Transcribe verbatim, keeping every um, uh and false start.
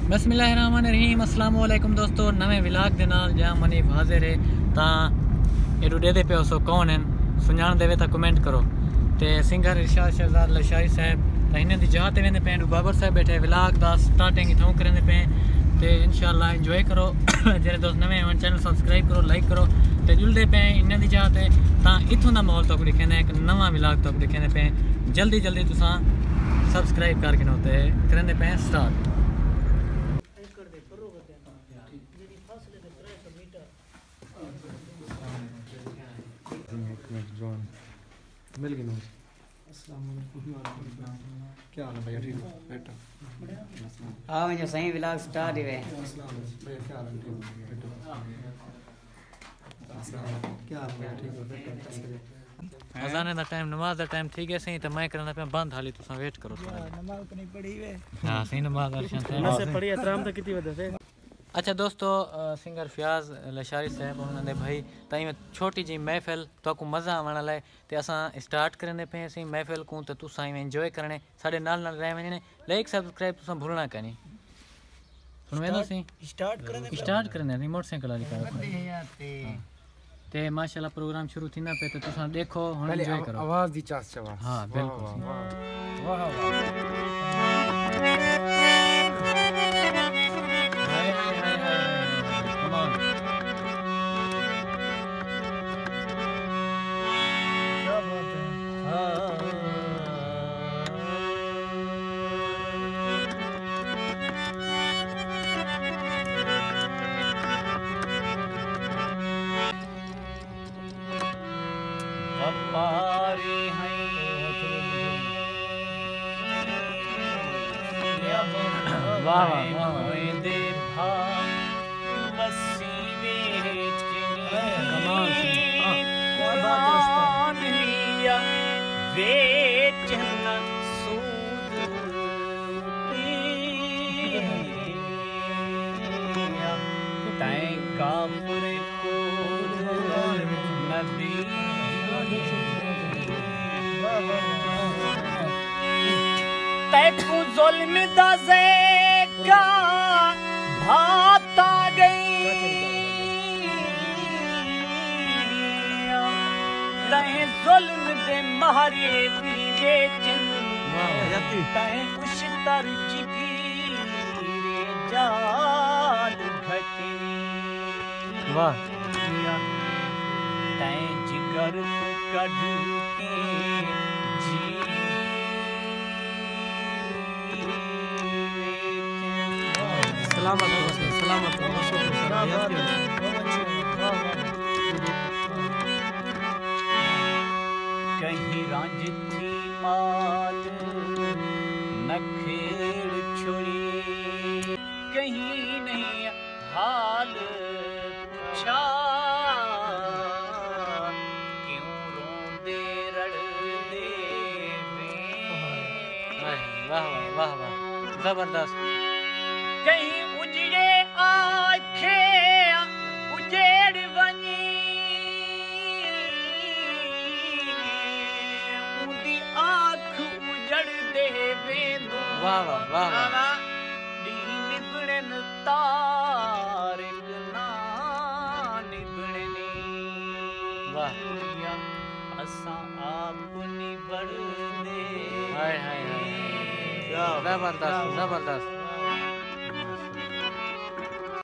बिस्मिल्लाहिर्रहमानिर्रहीम अस्सलाम वालेकुम दोस्तों, नवे विलाग दे नाल जा मनी हाजिर है। तां एडू दे पे सो कौन हैं सुञाण देवे तां कमेंट करो। ते सिंगर इरशाद शहजाद लशारी साहब तां इन्हां दी जगह ते वेंदे पे, बाबर साहब बैठे विलाग दा स्टार्टिंग इथों करंदे पे ते इंशाअल्लाह एंजॉय करो। जेरे दोस्त नवे हैं चैनल सब्सक्राइब करो, लाइक करो ते जुलदे पे इन्हां दी जगह ते। तां इथों दा माहौल तक दिखेंदे एक नवा विलाग तक दिखेंदे पे। जल्दी जल्दी तुसां सब्सक्राइब करके नो ते करंदे पे स्टार्ट। मिल गई नोज। क्या हाल है भैया? ठीक हो? बैठो। हाँ मुझे सही व्लॉग स्टार्ट ही है। भैया क्या हाल है? ठीक हो? बैठो। क्या हाल है भैया? ठीक हो? बैठो। अजाने दा टाइम, नमाज दा टाइम ठीक है सही। तो मैं करना पे बंद हाली तुसा वेट करो। नमाज तो नहीं पढ़ी वे। हां सही नमाज दर्शन थे मैं से पढ़ी एहतराम तो कितनी वजह से। अच्छा दोस्तों, सिंगर फयाज लशारी साहब उन्होंने भाई ताई में छोटी जी महफिल तो को मज़ा आने लाए ते असां स्टार्ट करने पे सी महफिल को तो तुसां एंजॉय करने साडे नाल नाल रह वने। लाइक सब्सक्राइब तुसां भूलना कनी। सुन वेंदो सी स्टार्ट करने स्टार्ट करने दी मोटरसाइकिल वाली कर ते माशाल्लाह प्रोग्राम शुरू थीना पे तो तुसां देखो हुन एंजॉय करो। आवाज दी चास चवा। हां बिल्कुल वाह वाह। पारी है वाह वाह दे भा मसीवे कमाल कुरान लिया वेचन सूद तै काफिर को नबी तैकू जुल्म दा ज़ेका भात आ गई तै जुल्म दे मारे भी बेचन तै कुछ तर जिगीरे जाल घटी वाह तै जिगर तू कढ के जी सलामत रहो, सलामत रहो। कहीं रांझ थी माल नखेड़ छुड़ी कहीं नहीं हाल पूछा क्यों रोंदे रड़दे वाह वाह वाह जबरदस्त। कहीं उजड़े आखे उजेड़ वनी उदी आँख उजड़ दे वेंदो वाह वाह वाह वाह दी निबड़न तारिक ना निबड़नी वाह असां आप निबड़ दे हाय हाय हाय जबरदस्त जबरदस्त।